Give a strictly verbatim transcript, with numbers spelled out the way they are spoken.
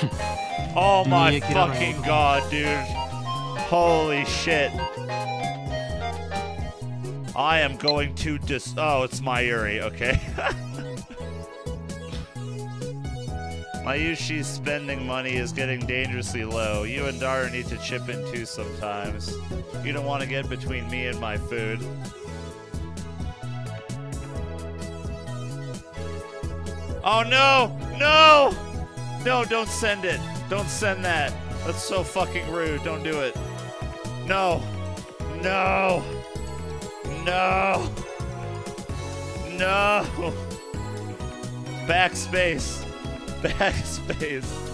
Oh my fucking god, dude. Holy shit. I am going to dis- oh, it's Mayuri, okay. Mayushi's spending money is getting dangerously low. You and Dara need to chip in too sometimes. You don't want to get between me and my food. Oh no! No! No, don't send it. Don't send that. That's so fucking rude. Don't do it. No. No. No. No. Backspace. Backspace.